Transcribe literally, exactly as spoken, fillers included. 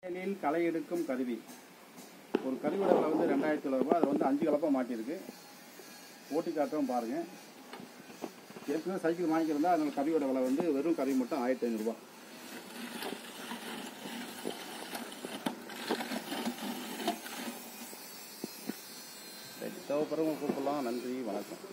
வயலில் களை எடுக்கும் கருவி. ஒரு கருவியோட விலை வந்து ரெண்டாயிரத்தி தொள்ளாயிரம் ரூபாய். அது வந்து அஞ்சு கலப்பா மாட்டியிருக்கு. ஓட்டி காட்டுறோம் பாருங்கள். ஏற்கனவே சைக்கிள் வாங்கிக்கிறதா அதனால கருவியோட விலை வந்து வெறும் கருவி மட்டும் ஆயிரத்தி ஐநூறுரூவா. தேவைப்படுறவங்க கூப்பிடலாம். நன்றி, வணக்கம்.